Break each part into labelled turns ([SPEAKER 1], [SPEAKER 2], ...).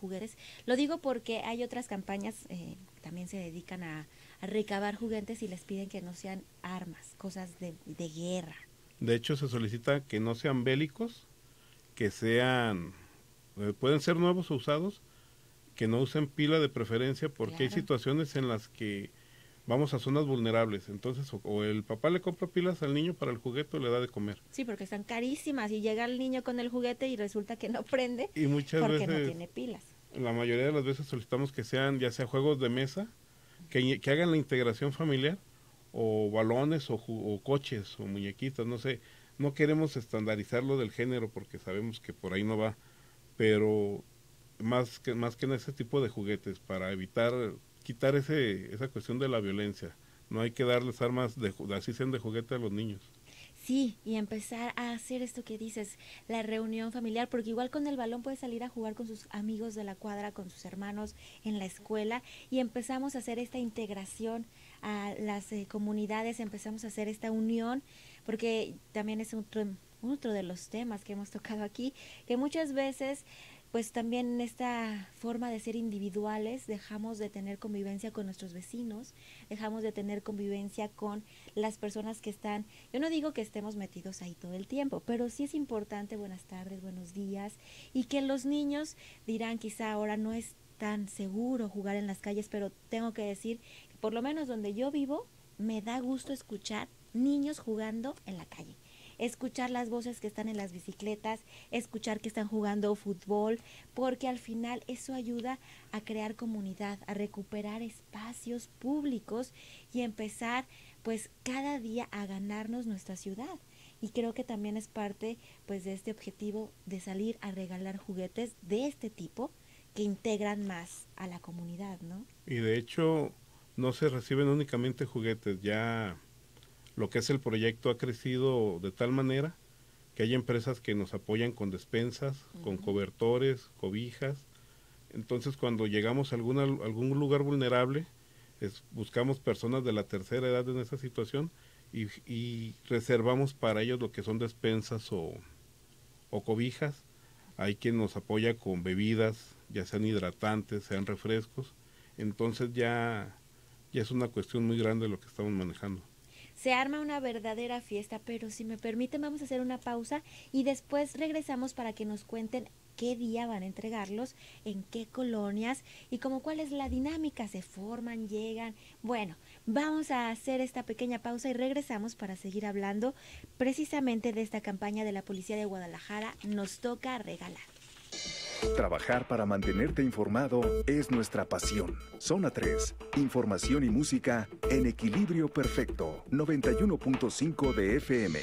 [SPEAKER 1] juguetes. Lo digo porque hay otras campañas también se dedican a recabar juguetes y les piden que no sean armas, cosas de guerra.
[SPEAKER 2] De hecho, se solicita que no sean bélicos, que sean, pueden ser nuevos o usados, que no usen pila de preferencia, porque
[SPEAKER 1] Claro.
[SPEAKER 2] hay situaciones en las que vamos a zonas vulnerables, entonces o el papá le compra pilas al niño para el juguete o le da de comer.
[SPEAKER 1] Sí, porque están carísimas y llega el niño con el juguete y resulta que no prende
[SPEAKER 2] Y muchas
[SPEAKER 1] porque
[SPEAKER 2] veces,
[SPEAKER 1] no tiene pilas.
[SPEAKER 2] la mayoría de las veces solicitamos que sean ya sea juegos de mesa, que hagan la integración familiar, o balones o coches o muñequitas, no sé. No queremos estandarizarlo del género porque sabemos que por ahí no va, pero más que en ese tipo de juguetes para quitar esa cuestión de la violencia. No hay que darles armas así sean de juguete a los niños.
[SPEAKER 1] Sí, y empezar a hacer esto que dices, la reunión familiar, porque igual con el balón puede salir a jugar con sus amigos de la cuadra, con sus hermanos en la escuela, y empezamos a hacer esta integración a las comunidades, empezamos a hacer esta unión, porque también es otro de los temas que hemos tocado aquí, que muchas veces pues también en esta forma de ser individuales dejamos de tener convivencia con nuestros vecinos, dejamos de tener convivencia con las personas que están, yo no digo que estemos metidos ahí todo el tiempo, pero sí es importante buenas tardes, buenos días, y que los niños dirán quizá ahora no es tan seguro jugar en las calles, pero tengo que decir que por lo menos donde yo vivo me da gusto escuchar niños jugando en la calle. Escuchar las voces que están en las bicicletas, escuchar que están jugando fútbol, porque al final eso ayuda a crear comunidad, a recuperar espacios públicos y empezar pues cada día a ganarnos nuestra ciudad. Y creo que también es parte pues de este objetivo de salir a regalar juguetes de este tipo que integran más a la comunidad, ¿no?
[SPEAKER 2] Y de hecho no se reciben únicamente juguetes, ya lo que es el proyecto ha crecido de tal manera que hay empresas que nos apoyan con despensas, con cobertores, cobijas. Entonces cuando llegamos a algún lugar vulnerable, buscamos personas de la tercera edad en esa situación y reservamos para ellos lo que son despensas o cobijas. Hay quien nos apoya con bebidas, ya sean hidratantes, sean refrescos. Entonces ya es una cuestión muy grande lo que estamos manejando.
[SPEAKER 1] Se arma una verdadera fiesta, pero si me permiten vamos a hacer una pausa y después regresamos para que nos cuenten qué día van a entregarlos, en qué colonias y como cuál es la dinámica, se forman, llegan. Bueno, vamos a hacer esta pequeña pausa y regresamos para seguir hablando precisamente de esta campaña de la Policía de Guadalajara, Nos Toca Regalar.
[SPEAKER 3] Trabajar para mantenerte informado es nuestra pasión. Zona 3, información y música en equilibrio perfecto, 91.5 de FM.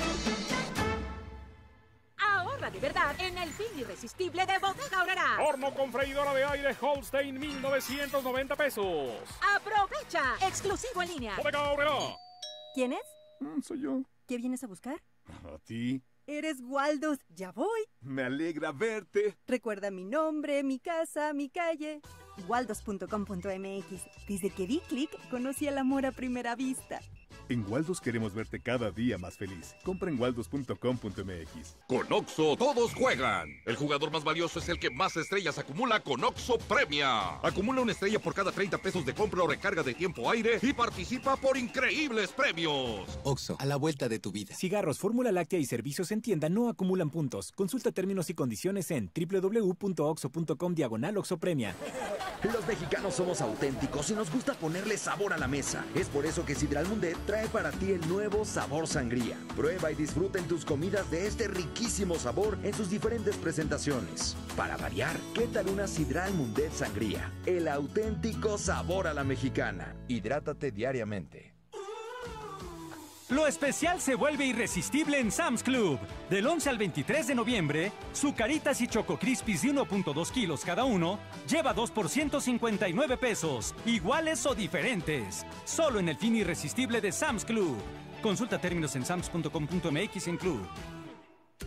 [SPEAKER 4] Ahorra de verdad en el fin irresistible de Bodega Aurrerá.
[SPEAKER 5] Horno con freidora de aire Holstein, 1,990 pesos.
[SPEAKER 4] ¡Aprovecha! Exclusivo en línea.
[SPEAKER 5] Bodega Aurrerá.
[SPEAKER 6] ¿Quién es?
[SPEAKER 3] Soy yo.
[SPEAKER 6] ¿Qué vienes a buscar?
[SPEAKER 3] ¿A ti?
[SPEAKER 6] Eres Waldos, ya voy.
[SPEAKER 3] Me alegra verte.
[SPEAKER 6] Recuerda mi nombre, mi casa, mi calle. Waldos.com.mx. Desde que di clic, conocí el amor a primera vista.
[SPEAKER 3] En Waldos queremos verte cada día más feliz. Compra en waldos.com.mx.
[SPEAKER 7] Con OXXO todos juegan. El jugador más valioso es el que más estrellas acumula con OXXO Premia. Acumula una estrella por cada 30 pesos de compra o recarga de tiempo aire y participa por increíbles premios.
[SPEAKER 8] OXXO, a la vuelta de tu vida.
[SPEAKER 9] Cigarros, fórmula láctea y servicios en tienda no acumulan puntos. Consulta términos y condiciones en www.oxxo.com/OXXO Premia.
[SPEAKER 10] Los mexicanos somos auténticos y nos gusta ponerle sabor a la mesa. Es por eso que Sidral Mundet trae para ti el nuevo sabor sangría. Prueba y disfruta en tus comidas de este riquísimo sabor en sus diferentes presentaciones. Para variar, ¿qué tal una Sidral Mundet sangría? El auténtico sabor a la mexicana. Hidrátate diariamente.
[SPEAKER 11] Lo especial se vuelve irresistible en Sam's Club. Del 11 al 23 de noviembre, Zucaritas y Choco Crispies de 1.2 kilos cada uno, lleva 2 por 159 pesos, iguales o diferentes. Solo en el fin irresistible de Sam's Club. Consulta términos en sams.com.mx en Club.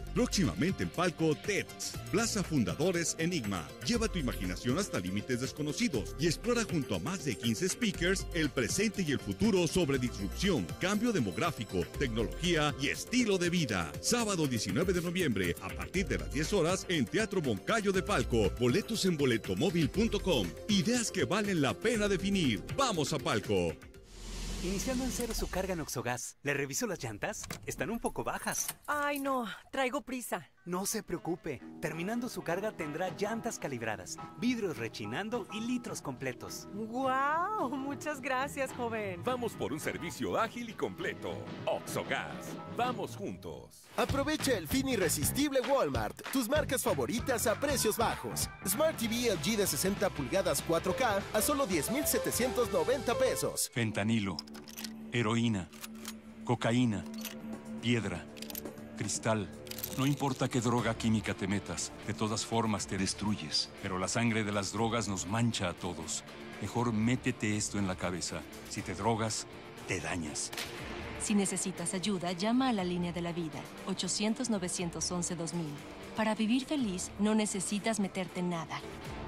[SPEAKER 8] Próximamente en Palco, TEDx, Plaza Fundadores Enigma. Lleva tu imaginación hasta límites desconocidos y explora junto a más de 15 speakers el presente y el futuro sobre disrupción, cambio demográfico, tecnología y estilo de vida. Sábado 19 de noviembre, a partir de las 10 horas, en Teatro Moncayo de Palco. Boletos en boletomóvil.com. Ideas que valen la pena definir. ¡Vamos a Palco!
[SPEAKER 12] Iniciando en cero su carga en Oxogas. ¿Le revisó las llantas? Están un poco bajas.
[SPEAKER 13] Ay, no. Traigo prisa.
[SPEAKER 12] No se preocupe. Terminando su carga tendrá llantas calibradas, vidrios rechinando y litros completos.
[SPEAKER 13] ¡Guau! Muchas gracias, joven.
[SPEAKER 14] Vamos por un servicio ágil y completo. Oxogas. Vamos juntos.
[SPEAKER 15] Aprovecha el fin irresistible Walmart. Tus marcas favoritas a precios bajos. Smart TV LG de 60 pulgadas 4K a solo 10,790 pesos.
[SPEAKER 16] Fentanilo, heroína, cocaína, piedra, cristal. No importa qué droga química te metas, de todas formas te destruyes. Pero la sangre de las drogas nos mancha a todos. Mejor métete esto en la cabeza. Si te drogas, te dañas.
[SPEAKER 17] Si necesitas ayuda, llama a la línea de la vida, 800-911-2000. Para vivir feliz, no necesitas meterte en nada.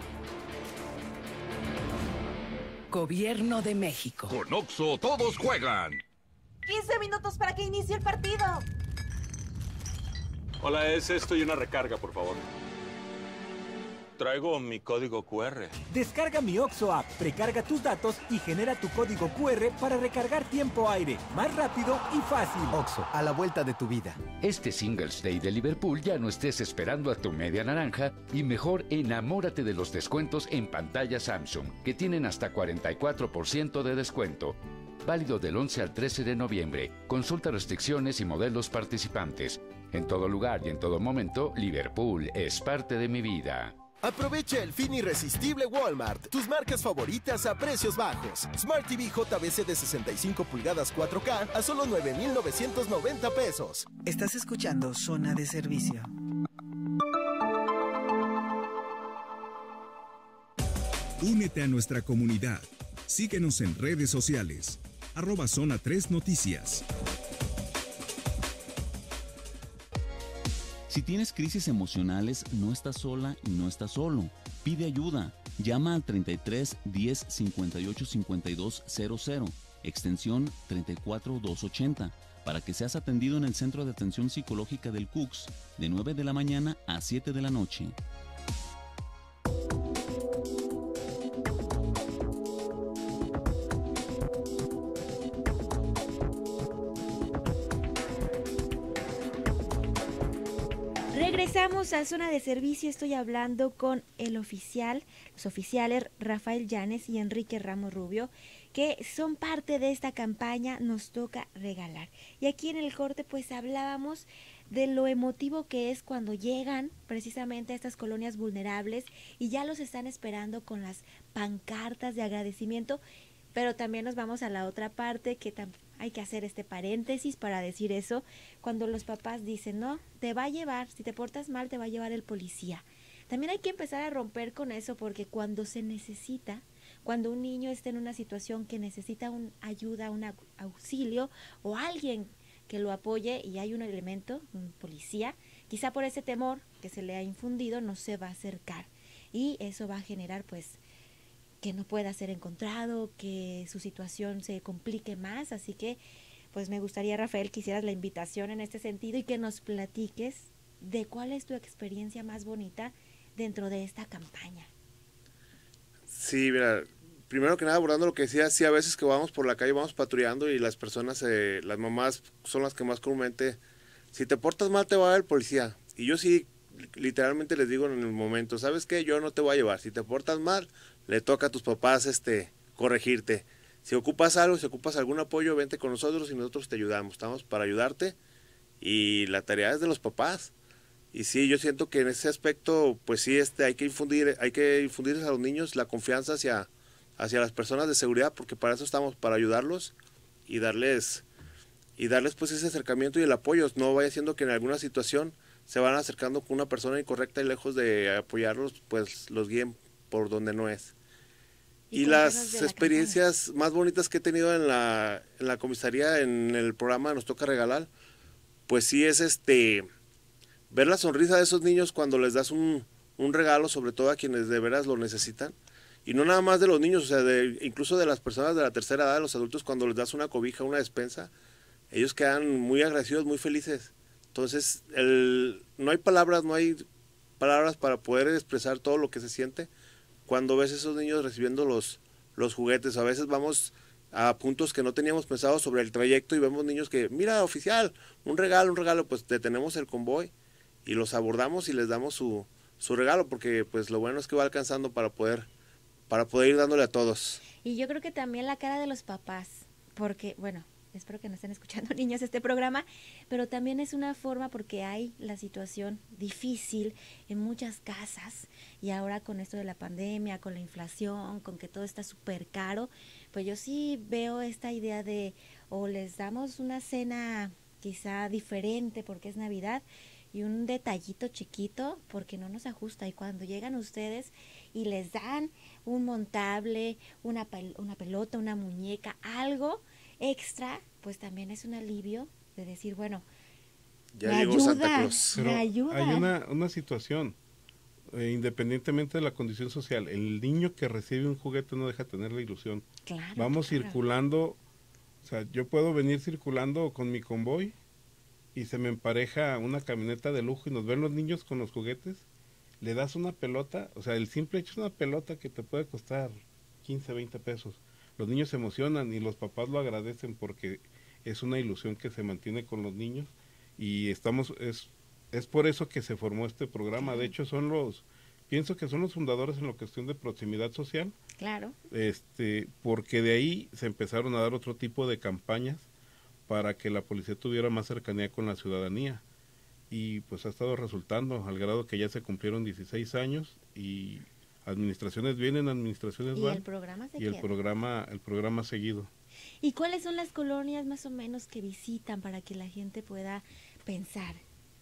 [SPEAKER 18] Gobierno de México.
[SPEAKER 7] Con Oxxo todos juegan.
[SPEAKER 4] 15 minutos para que inicie el partido.
[SPEAKER 19] Hola, es esto y una recarga, por favor. Traigo mi código QR.
[SPEAKER 11] Descarga mi Oxxo App, precarga tus datos y genera tu código QR para recargar tiempo aire, más rápido y fácil.
[SPEAKER 20] Oxxo, a la vuelta de tu vida.
[SPEAKER 21] Este Singles Day de Liverpool ya no estés esperando a tu media naranja y mejor enamórate de los descuentos en pantalla Samsung, que tienen hasta 44% de descuento. Válido del 11 al 13 de noviembre. Consulta restricciones y modelos participantes. En todo lugar y en todo momento, Liverpool es parte de mi vida.
[SPEAKER 15] Aprovecha el fin irresistible Walmart. Tus marcas favoritas a precios bajos. Smart TV JBC de 65 pulgadas 4K a solo 9,990 pesos.
[SPEAKER 22] Estás escuchando Zona de Servicio.
[SPEAKER 8] Únete a nuestra comunidad. Síguenos en redes sociales. @Zona 3 Noticias.
[SPEAKER 23] Si tienes crisis emocionales, no estás sola y no estás solo. Pide ayuda. Llama al 33 10 58 52 00, extensión 34280, para que seas atendido en el Centro de Atención Psicológica del CUCS, de 9 de la mañana a 7 de la noche.
[SPEAKER 1] Regresamos a Zona de Servicio. Estoy hablando con los oficiales Rafael Llanes y Enrique Ramos Rubio, que son parte de esta campaña Nos Toca Regalar. Y aquí en el corte pues hablábamos de lo emotivo que es cuando llegan precisamente a estas colonias vulnerables y ya los están esperando con las pancartas de agradecimiento. Pero también nos vamos a la otra parte, que hay que hacer este paréntesis para decir eso, cuando los papás dicen, no, te va a llevar, si te portas mal te va a llevar el policía. También hay que empezar a romper con eso, porque cuando se necesita, cuando un niño está en una situación que necesita una ayuda, un auxilio o alguien que lo apoye y hay un elemento, un policía, quizá por ese temor que se le ha infundido no se va a acercar y eso va a generar pues que no pueda ser encontrado, que su situación se complique más. Así que pues me gustaría, Rafael, que hicieras la invitación en este sentido y que nos platiques de cuál es tu experiencia más bonita dentro de esta campaña.
[SPEAKER 24] Sí, mira, primero que nada abordando lo que decía, sí, a veces que vamos por la calle, vamos patrullando y las personas, las mamás son las que más comúnmente, si te portas mal te va a ver el policía. Y yo sí, literalmente les digo en el momento, ¿sabes qué? Yo no te voy a llevar, si te portas mal, le toca a tus papás corregirte. Si ocupas algo, si ocupas algún apoyo, vente con nosotros y nosotros te ayudamos. Estamos para ayudarte y la tarea es de los papás. Y sí, yo siento que en ese aspecto, pues sí, hay que infundirles a los niños la confianza hacia las personas de seguridad, porque para eso estamos, para ayudarlos y darles pues ese acercamiento y el apoyo. No vaya siendo que en alguna situación se van acercando con una persona incorrecta y lejos de apoyarlos, pues los guíen por donde no es. Y las experiencias más bonitas que he tenido en la comisaría, en el programa Nos Toca Regalar, pues sí es ver la sonrisa de esos niños cuando les das un regalo, sobre todo a quienes de veras lo necesitan, y no nada más de los niños, o sea, incluso de las personas de la tercera edad, de los adultos, cuando les das una cobija, una despensa, ellos quedan muy agradecidos, muy felices. Entonces, no hay palabras para poder expresar todo lo que se siente cuando ves a esos niños recibiendo los juguetes. A veces vamos a puntos que no teníamos pensado sobre el trayecto y vemos niños que, mira, oficial, un regalo, pues detenemos el convoy y los abordamos y les damos su regalo, porque pues lo bueno es que va alcanzando para poder ir dándole a todos.
[SPEAKER 1] Y yo creo que también la cara de los papás, porque, bueno, espero que no estén escuchando niños este programa, pero también es una forma porque hay la situación difícil en muchas casas y ahora con esto de la pandemia, con la inflación, con que todo está súper caro, pues yo sí veo esta idea de o les damos una cena quizá diferente porque es Navidad y un detallito chiquito porque no nos ajusta, y cuando llegan ustedes y les dan un montable, una pelota, una muñeca, algo extra, pues también es un alivio de decir, bueno,
[SPEAKER 24] ya llegó Santa Claus.
[SPEAKER 2] Pero
[SPEAKER 1] me ayuda.
[SPEAKER 2] Hay una situación, independientemente de la condición social, el niño que recibe un juguete no deja de tener la ilusión.
[SPEAKER 1] Claro,
[SPEAKER 2] vamos circulando, o sea, yo puedo venir circulando con mi convoy y se me empareja una camioneta de lujo y nos ven los niños con los juguetes, le das una pelota, o sea, el simple hecho es una pelota que te puede costar 15, 20 pesos. Los niños se emocionan y los papás lo agradecen porque es una ilusión que se mantiene con los niños y es por eso que se formó este programa. De hecho, pienso que son los fundadores en la cuestión de proximidad social.
[SPEAKER 1] Claro.
[SPEAKER 2] Porque de ahí se empezaron a dar otro tipo de campañas para que la policía tuviera más cercanía con la ciudadanía. Y pues ha estado resultando, al grado que ya se cumplieron 16 años y administraciones vienen, administraciones van.
[SPEAKER 1] Y el programa se
[SPEAKER 2] queda. El programa seguido.
[SPEAKER 1] ¿Y cuáles son las colonias más o menos que visitan para que la gente pueda pensar?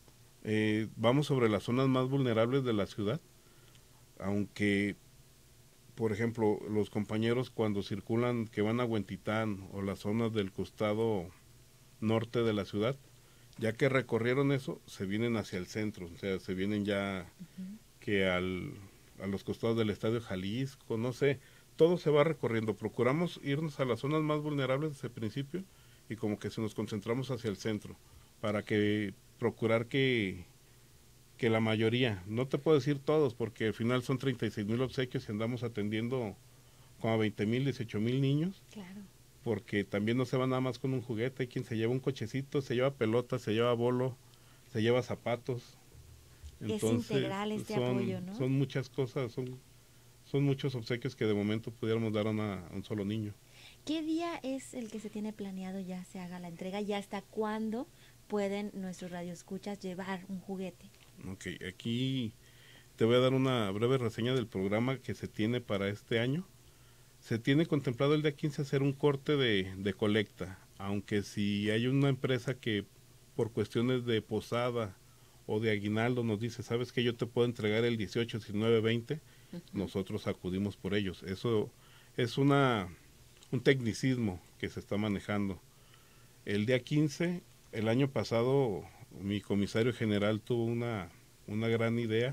[SPEAKER 2] Vamos sobre las zonas más vulnerables de la ciudad, aunque, por ejemplo, los compañeros cuando circulan, que van a Huentitán o las zonas del costado norte de la ciudad, ya que recorrieron eso, se vienen hacia el centro, o sea, se vienen ya que a los costados del Estadio Jalisco, no sé, todo se va recorriendo. Procuramos irnos a las zonas más vulnerables desde el principio y como que se nos concentramos hacia el centro, para que procurar que la mayoría, no te puedo decir todos, porque al final son 36,000 obsequios y andamos atendiendo como a 20,000, 18,000 niños.
[SPEAKER 1] Claro.
[SPEAKER 2] Porque también no se va nada más con un juguete, hay quien se lleva un cochecito, se lleva pelota, se lleva bolo, se lleva zapatos. Entonces,
[SPEAKER 1] es integral este apoyo, ¿no?
[SPEAKER 2] Son muchas cosas, son muchos obsequios que de momento pudiéramos dar a un solo niño.
[SPEAKER 1] ¿Qué día es el que se tiene planeado ya se haga la entrega y hasta cuándo pueden nuestros radioescuchas llevar un juguete?
[SPEAKER 2] Ok, aquí te voy a dar una breve reseña del programa que se tiene para este año. Se tiene contemplado el día 15 hacer un corte de colecta, aunque si hay una empresa que por cuestiones de posada o de aguinaldo nos dice, sabes que yo te puedo entregar el 18, 19, 20, nosotros acudimos por ellos. Eso es un tecnicismo que se está manejando. El día 15, el año pasado, mi comisario general tuvo una gran idea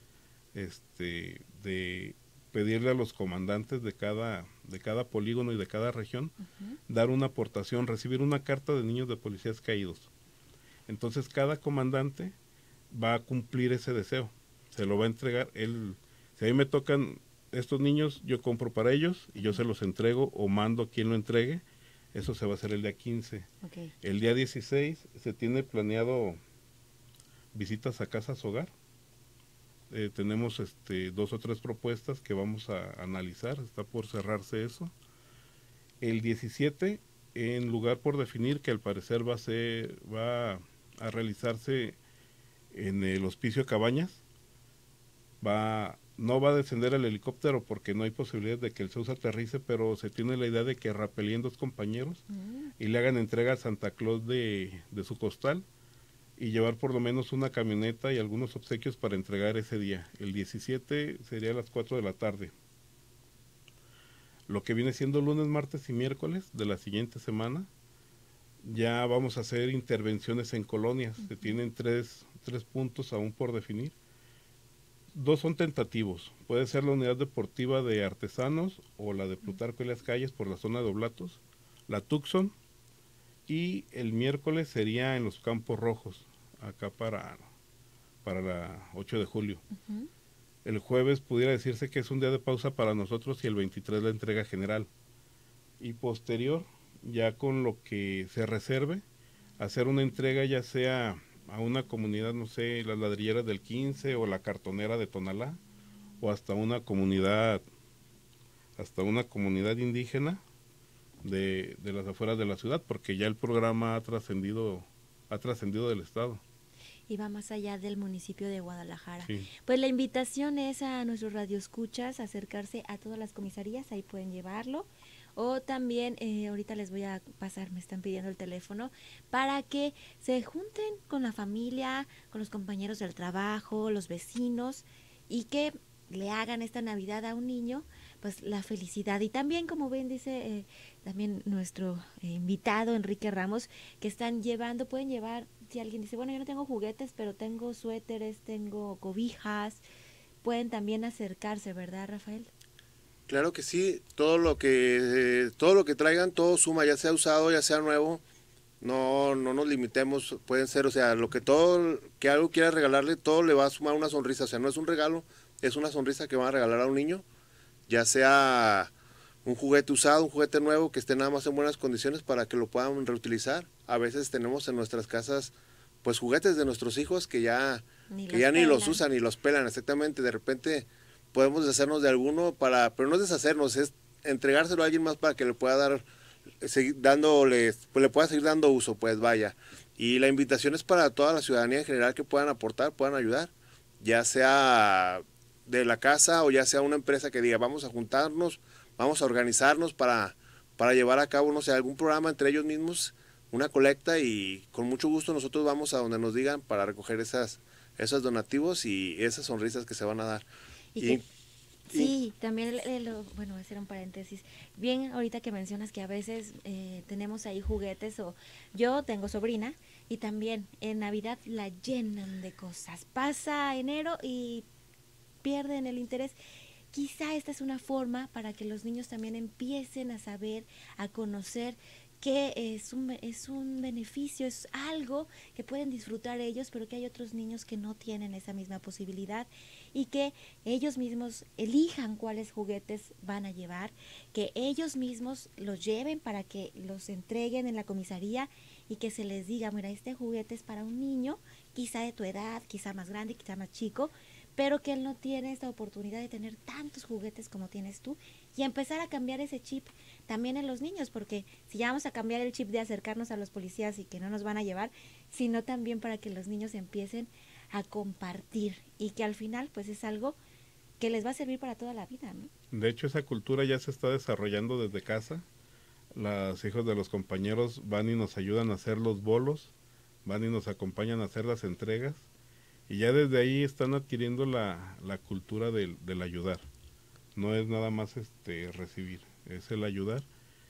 [SPEAKER 2] de pedirle a los comandantes de cada polígono y de cada región dar una aportación, recibir una carta de niños de policías caídos. Entonces cada comandante va a cumplir ese deseo, se lo va a entregar. Si a mí me tocan estos niños, yo compro para ellos y yo se los entrego o mando a quien lo entregue. Eso se va a hacer el día 15.
[SPEAKER 1] Okay.
[SPEAKER 2] El día 16 se tiene planeado visitas a casas hogar. Tenemos 2 o 3 propuestas que vamos a analizar, está por cerrarse eso. El 17, en lugar por definir, que al parecer va a realizarse en el Hospicio Cabañas, no va a descender el helicóptero porque no hay posibilidad de que el Zeus aterrice, pero se tiene la idea de que rapelien 2 compañeros y le hagan entrega a Santa Claus de su costal, y llevar por lo menos una camioneta y algunos obsequios para entregar ese día. El 17 sería a las 4 de la tarde. Lo que viene siendo lunes, martes y miércoles de la siguiente semana, ya vamos a hacer intervenciones en colonias. Se tienen tres puntos aún por definir. 2 son tentativos. Puede ser la unidad deportiva de Artesanos o la de Plutarco y las Calles por la zona de Oblatos, la Tucson, y el miércoles sería en los Campos Rojos, acá para la 8 de julio. El jueves pudiera decirse que es un día de pausa para nosotros y el 23 la entrega general. Y posterior, ya con lo que se reserve, hacer una entrega ya sea a una comunidad, no sé, las ladrilleras del 15 o la cartonera de Tonalá, o hasta una comunidad indígena de las afueras de la ciudad, porque ya el programa ha trascendido del estado.
[SPEAKER 1] Y va más allá del municipio de Guadalajara.
[SPEAKER 2] Sí.
[SPEAKER 1] Pues la invitación es a nuestros radioescuchas acercarse a todas las comisarías, ahí pueden llevarlo. O también, ahorita les voy a pasar, me están pidiendo el teléfono, para que se junten con la familia, con los compañeros del trabajo, los vecinos, y que le hagan esta Navidad a un niño, pues la felicidad. Y también, como ven, dice también nuestro invitado, Enrique Ramos, que pueden llevar, si alguien dice, bueno, yo no tengo juguetes, pero tengo suéteres, tengo cobijas, pueden también acercarse, ¿verdad, Rafael?
[SPEAKER 24] Claro que sí, todo lo que traigan, todo suma, ya sea usado, ya sea nuevo, no nos limitemos, pueden ser, o sea, que algo quiera regalarle, todo le va a sumar una sonrisa, o sea, no es un regalo, es una sonrisa que van a regalar a un niño, ya sea un juguete usado, un juguete nuevo, que esté nada más en buenas condiciones para que lo puedan reutilizar. A veces tenemos en nuestras casas, pues, juguetes de nuestros hijos que ya ni los usan, ni los pelan, exactamente, de repente podemos deshacernos de alguno pero no es deshacernos, es entregárselo a alguien más para que le pueda le pueda seguir dando uso, pues vaya. Y la invitación es para toda la ciudadanía en general que puedan aportar, puedan ayudar, ya sea de la casa o ya sea una empresa que diga, vamos a juntarnos, vamos a organizarnos para llevar a cabo, no sé, algún programa entre ellos mismos, una colecta, y con mucho gusto nosotros vamos a donde nos digan para recoger esos donativos y esas sonrisas que se van a dar.
[SPEAKER 1] Sí, también, bueno, voy a hacer un paréntesis. Bien, ahorita que mencionas que a veces tenemos ahí juguetes, o yo tengo sobrina y también en Navidad la llenan de cosas. Pasa enero y pierden el interés. Quizá esta es una forma para que los niños también empiecen a saber, a conocer que es un beneficio, es algo que pueden disfrutar ellos, pero que hay otros niños que no tienen esa misma posibilidad, y que ellos mismos elijan cuáles juguetes van a llevar, que ellos mismos los lleven para que los entreguen en la comisaría y que se les diga, mira, este juguete es para un niño, quizá de tu edad, quizá más grande, quizá más chico, pero que él no tiene esta oportunidad de tener tantos juguetes como tienes tú, y empezar a cambiar ese chip también en los niños, porque si ya vamos a cambiar el chip de acercarnos a los policías y que no nos van a llevar, sino también para que los niños empiecen a compartir, y que al final pues es algo que les va a servir para toda la vida, ¿no?
[SPEAKER 2] De hecho, esa cultura ya se está desarrollando desde casa. Los hijos de los compañeros van y nos ayudan a hacer los bolos, van y nos acompañan a hacer las entregas, y ya desde ahí están adquiriendo la cultura del ayudar. No es nada más recibir, es el ayudar,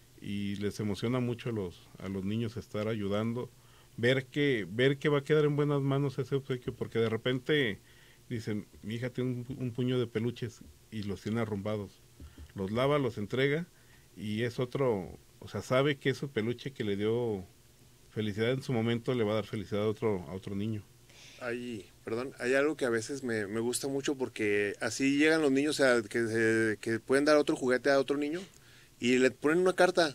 [SPEAKER 2] y les emociona mucho a los niños estar ayudando, ver que va a quedar en buenas manos ese obsequio, porque de repente dicen, mi hija tiene un puño de peluches y los tiene arrumbados, los lava, los entrega, y es otro, o sea, sabe que ese peluche que le dio felicidad en su momento le va a dar felicidad a otro niño.
[SPEAKER 24] Hay algo que a veces me gusta mucho, porque así llegan los niños, o sea, que pueden dar otro juguete a otro niño y le ponen una carta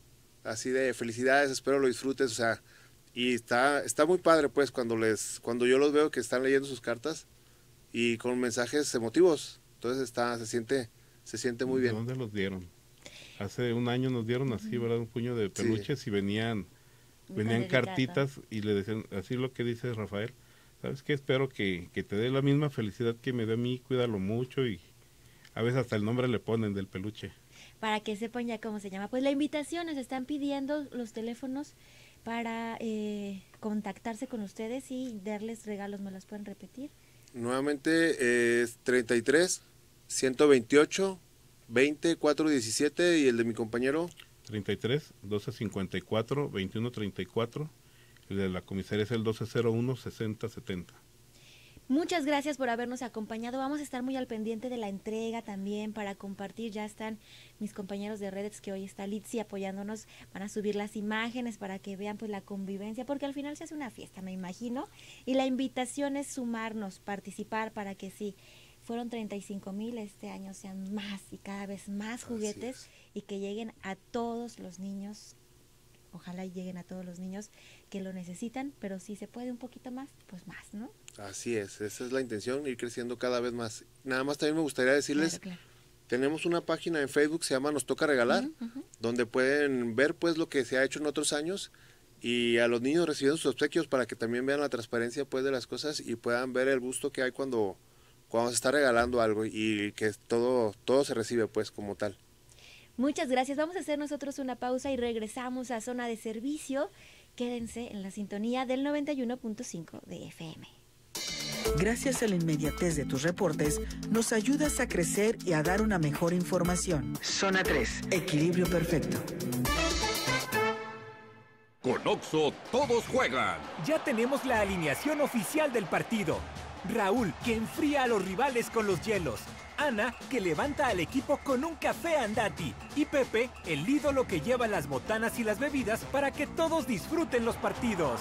[SPEAKER 24] así de felicidades, espero lo disfrutes, o sea, y está muy padre, pues, cuando yo los veo que están leyendo sus cartas y con mensajes emotivos, entonces se siente muy bien.
[SPEAKER 2] ¿De dónde los dieron? Hace un año nos dieron así, ¿verdad? Un puño de peluches, sí. Y venían cartitas y le decían, así lo que dice Rafael, ¿sabes qué? Espero que te dé la misma felicidad que me dio a mí, cuídalo mucho, y a veces hasta el nombre le ponen del peluche.
[SPEAKER 1] Para que sepan ya cómo se llama. Pues la invitación, nos están pidiendo los teléfonos para contactarse con ustedes y darles regalos. ¿Me los pueden repetir?
[SPEAKER 24] Nuevamente es 33 128 20 417, y el de mi compañero
[SPEAKER 2] 33 1254 2134. El de la comisaría es el 1201 6070.
[SPEAKER 1] Muchas gracias por habernos acompañado. Vamos a estar muy al pendiente de la entrega también para compartir. Ya están mis compañeros de redes, que hoy está Litsi apoyándonos. Van a subir las imágenes para que vean pues la convivencia, porque al final se hace una fiesta, me imagino. Y la invitación es sumarnos, participar para que sí, fueron 35,000, este año sean más y cada vez más juguetes y que lleguen a todos los niños. Ojalá lleguen a todos los niños que lo necesitan, pero si se puede un poquito más, pues más, ¿no?
[SPEAKER 24] Así es, esa es la intención, ir creciendo cada vez más. Nada más también me gustaría decirles, claro. Tenemos una página en Facebook, se llama Nos Toca Regalar, donde pueden ver pues lo que se ha hecho en otros años y a los niños recibiendo sus obsequios para que también vean la transparencia pues de las cosas y puedan ver el gusto que hay cuando se está regalando algo y que todo se recibe pues como tal.
[SPEAKER 1] Muchas gracias. Vamos a hacer nosotros una pausa y regresamos a Zona de Servicio. Quédense en la sintonía del 91.5 de FM.
[SPEAKER 22] Gracias a la inmediatez de tus reportes, nos ayudas a crecer y a dar una mejor información. Zona 3, equilibrio perfecto.
[SPEAKER 7] Con OXXO, todos juegan.
[SPEAKER 11] Ya tenemos la alineación oficial del partido. Raúl, que enfría a los rivales con los hielos. Ana, que levanta al equipo con un café Andati. Y Pepe, el ídolo que lleva las botanas y las bebidas para que todos disfruten los partidos.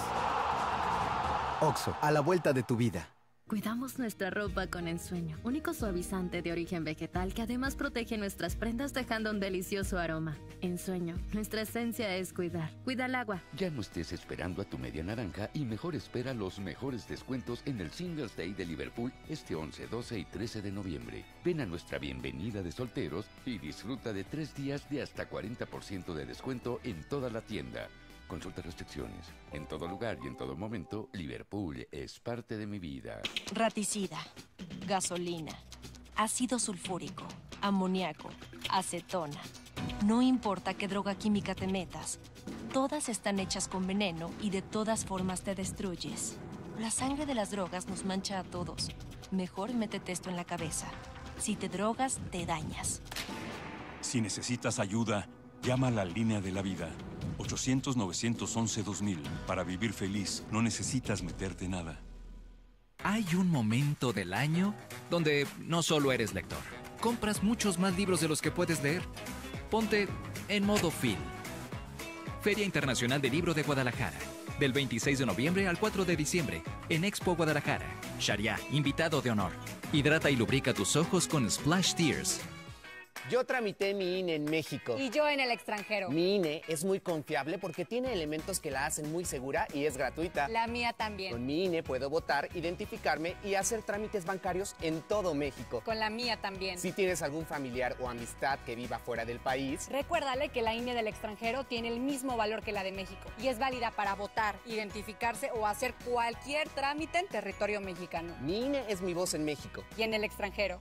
[SPEAKER 20] OXXO, a la vuelta de tu vida.
[SPEAKER 3] Cuidamos nuestra ropa con Ensueño, único suavizante de origen vegetal que además protege nuestras prendas dejando un delicioso aroma. Ensueño, nuestra esencia es cuidar. Cuida el agua.
[SPEAKER 21] Ya no estés esperando a tu media naranja y mejor espera los mejores descuentos en el Singles Day de Liverpool este 11, 12 y 13 de noviembre. Ven a nuestra bienvenida de solteros y disfruta de 3 días de hasta 40% de descuento en toda la tienda. Consulta restricciones. En todo lugar y en todo momento, Liverpool es parte de mi vida.
[SPEAKER 17] Raticida, gasolina, ácido sulfúrico, amoníaco, acetona. No importa qué droga química te metas, todas están hechas con veneno y de todas formas te destruyes. La sangre de las drogas nos mancha a todos. Mejor métete esto en la cabeza. Si te drogas, te dañas.
[SPEAKER 16] Si necesitas ayuda, llama a la línea de la vida. 800-911-2000. Para vivir feliz, no necesitas meterte nada.
[SPEAKER 5] Hay un momento del año donde no solo eres lector. Compras muchos más libros de los que puedes leer. Ponte en modo Phil. Feria Internacional del Libro de Guadalajara. Del 26 de noviembre al 4 de diciembre. En Expo Guadalajara. Sharia, invitado de honor. Hidrata y lubrica tus ojos con Splash Tears.
[SPEAKER 6] Yo tramité mi INE en México.
[SPEAKER 18] Y yo en el extranjero.
[SPEAKER 6] Mi INE es muy confiable porque tiene elementos que la hacen muy segura y es gratuita.
[SPEAKER 18] La mía también.
[SPEAKER 6] Con mi INE puedo votar, identificarme y hacer trámites bancarios en todo México.
[SPEAKER 18] Con la mía también.
[SPEAKER 6] Si tienes algún familiar o amistad que viva fuera del país,
[SPEAKER 18] recuérdale que la INE del extranjero tiene el mismo valor que la de México y es válida para votar, identificarse o hacer cualquier trámite en territorio mexicano.
[SPEAKER 6] Mi INE es mi voz en México.
[SPEAKER 18] Y en el extranjero.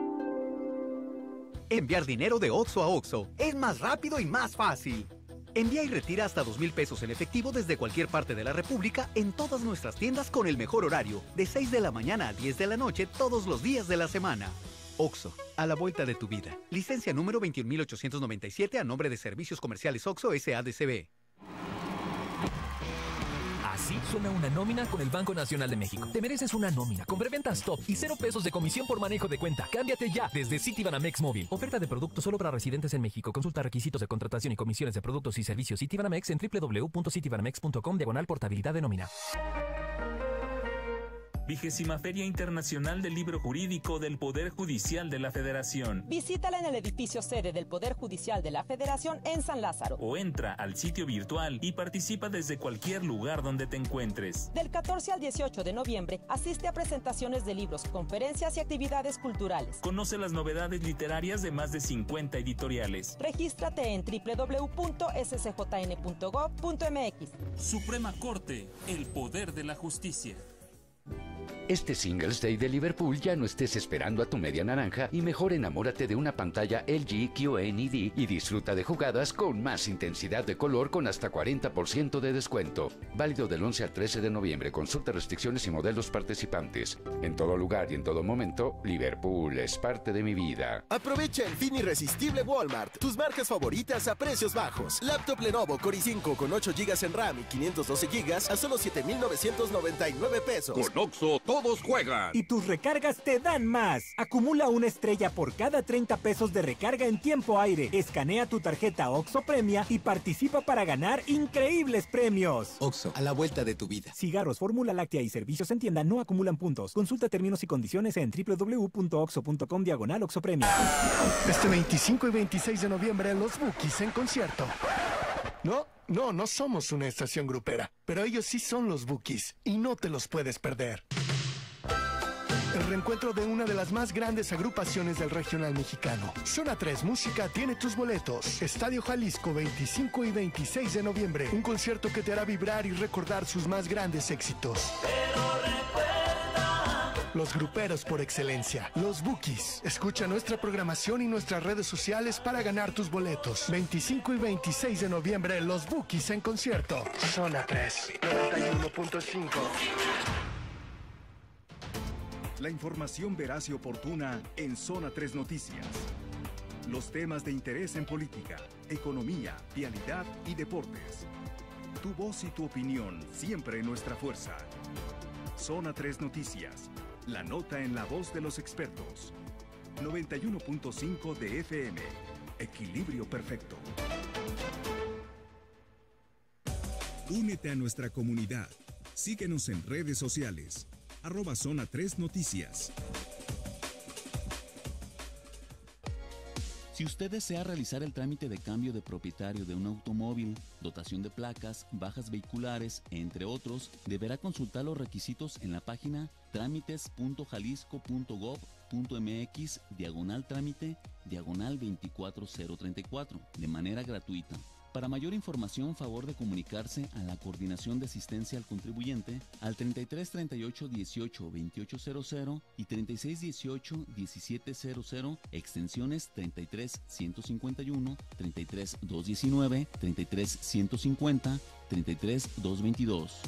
[SPEAKER 25] Enviar dinero de OXXO a OXXO es más rápido y más fácil. Envía y retira hasta 2,000 pesos en efectivo desde cualquier parte de la República en todas nuestras tiendas con el mejor horario, de 6 de la mañana a 10 de la noche todos los días de la semana. OXXO, a la vuelta de tu vida. Licencia número 21.897 a nombre de Servicios Comerciales OXXO S.A.D.C.B.
[SPEAKER 26] Así suena una nómina con el Banco Nacional de México. Te mereces una nómina con preventas top y 0 pesos de comisión por manejo de cuenta. Cámbiate ya desde Citibanamex Móvil. Oferta de productos solo para residentes en México. Consulta requisitos de contratación y comisiones de productos y servicios Citibanamex en www.citibanamex.com/portabilidad de nómina.
[SPEAKER 27] 20ª Feria Internacional del Libro Jurídico del Poder Judicial de la Federación.
[SPEAKER 28] Visítala en el edificio sede del Poder Judicial de la Federación en San Lázaro.
[SPEAKER 27] O entra al sitio virtual y participa desde cualquier lugar donde te encuentres.
[SPEAKER 28] Del 14 al 18 de noviembre, asiste a presentaciones de libros, conferencias y actividades culturales.
[SPEAKER 27] Conoce las novedades literarias de más de 50 editoriales.
[SPEAKER 28] Regístrate en www.scjn.gov.mx.
[SPEAKER 27] Suprema Corte, el poder de la justicia.
[SPEAKER 21] Este Singles Day de Liverpool ya no estés esperando a tu media naranja y mejor enamórate de una pantalla LG QNED y disfruta de jugadas con más intensidad de color con hasta 40% de descuento. Válido del 11 al 13 de noviembre. Consulta restricciones y modelos participantes. En todo lugar y en todo momento, Liverpool es parte de mi vida.
[SPEAKER 4] Aprovecha el fin irresistible Walmart. Tus marcas favoritas a precios bajos. Laptop Lenovo Core i5 con 8 GB en RAM y 512 GB a solo 7,999 pesos.
[SPEAKER 7] Con Oxxo, todos juegan.
[SPEAKER 9] Y tus recargas te dan más. Acumula una estrella por cada 30 pesos de recarga en tiempo aire. Escanea tu tarjeta Oxxo Premia y participa para ganar increíbles premios.
[SPEAKER 20] Oxxo, a la vuelta de tu vida.
[SPEAKER 9] Cigarros, fórmula láctea y servicios en tienda no acumulan puntos. Consulta términos y condiciones en www.oxxo.com/OxxoPremia.
[SPEAKER 10] Este 25 y 26 de noviembre los Bukis en concierto. No somos una estación grupera, pero ellos sí son los Bukis y no te los puedes perder. El reencuentro de una de las más grandes agrupaciones del regional mexicano. Zona 3 Música tiene tus boletos. Estadio Jalisco, 25 y 26 de noviembre. Un concierto que te hará vibrar y recordar sus más grandes éxitos. Los gruperos por excelencia, los Bukis. Escucha nuestra programación y nuestras redes sociales para ganar tus boletos. 25 y 26 de noviembre, los Bukis en concierto. Zona 3, 91.5.
[SPEAKER 12] La información veraz y oportuna en Zona 3 Noticias. Los temas de interés en política, economía, vialidad y deportes. Tu voz y tu opinión siempre nuestra fuerza. Zona 3 Noticias. La nota en la voz de los expertos. 91.5 de FM. Equilibrio perfecto.
[SPEAKER 13] Únete a nuestra comunidad. Síguenos en redes sociales. @Zona 3 Noticias.
[SPEAKER 23] Si usted desea realizar el trámite de cambio de propietario de un automóvil, dotación de placas, bajas vehiculares, entre otros, deberá consultar los requisitos en la página trámites.jalisco.gov.mx/trámite/24034 de manera gratuita. Para mayor información, favor de comunicarse a la Coordinación de Asistencia al Contribuyente al 33 38 18 2800 y 36 18 1700, extensiones 33 151, 33 219, 33 150, 33 222.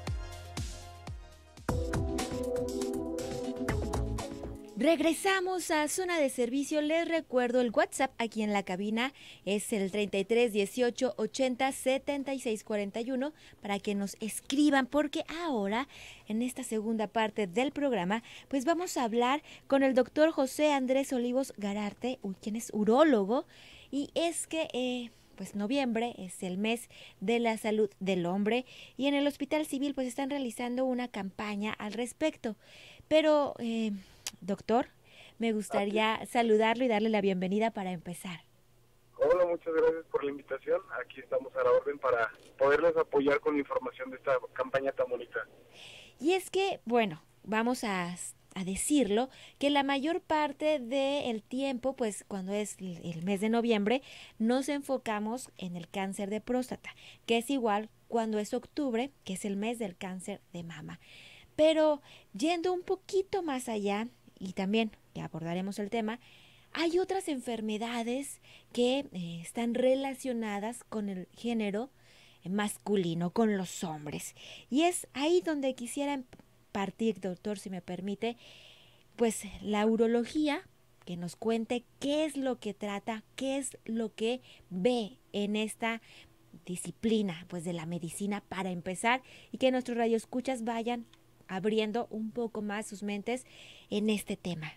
[SPEAKER 1] Regresamos a Zona de Servicio. Les recuerdo el WhatsApp aquí en la cabina es el 33 18 80 76 41 para que nos escriban, porque ahora en esta segunda parte del programa pues vamos a hablar con el doctor José Andrés Olivos Gararte, quien es urólogo, y es que pues noviembre es el mes de la salud del hombre y en el Hospital Civil pues están realizando una campaña al respecto. Pero doctor, me gustaría saludarlo y darle la bienvenida para empezar.
[SPEAKER 14] Hola, muchas gracias por la invitación. Aquí estamos a la orden para poderles apoyar con información de esta campaña tan bonita.
[SPEAKER 1] Y es que, bueno, vamos a decirlo, que la mayor parte del tiempo, pues cuando es el mes de noviembre, nos enfocamos en el cáncer de próstata, que es igual cuando es octubre, que es el mes del cáncer de mama. Pero yendo un poquito más allá, y también que abordaremos el tema, hay otras enfermedades que están relacionadas con el género masculino, con los hombres. Y es ahí donde quisiera partir, doctor, si me permite, pues la urología, que nos cuente qué es lo que trata, qué es lo que ve en esta disciplina pues de la medicina para empezar, y que nuestros radioescuchas vayan abriendo un poco más sus mentes en este tema.